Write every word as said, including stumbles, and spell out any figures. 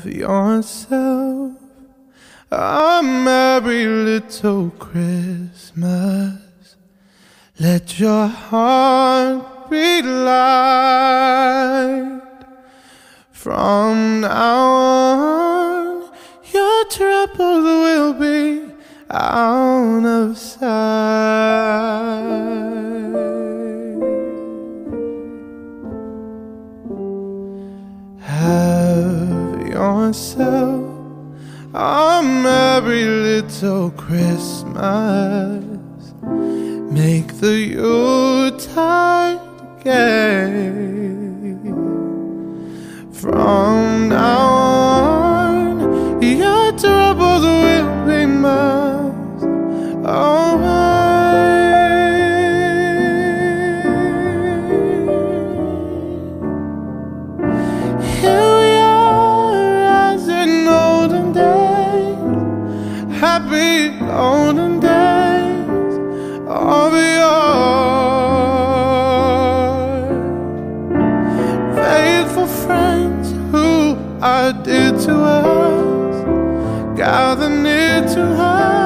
yourself a merry little Christmas. Let your heart be light. From now on, your troubles will be out of sight. Have yourself a merry little Christmas. Make the Yuletide gay. From now on, your troubles will be miles away. Here we are as in olden days, happy golden days of yore. Faithful friends who are dear to us, gather near to us.